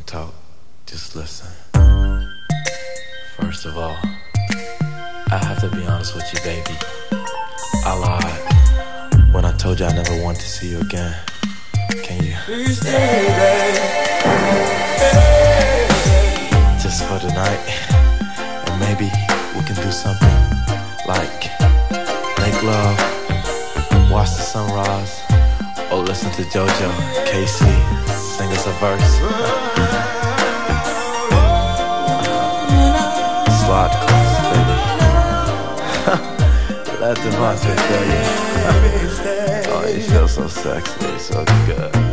talk, just listen. First of all, I have to be honest with you, baby. I lied when I told you I never want to see you again. Can you please stay, baby? Just for tonight, and maybe we can do something like make love, watch the sunrise, or listen to JoJo Casey sing us a verse. Slide across, baby. Let Devontae tell you. Oh, you feel so sexy, so good.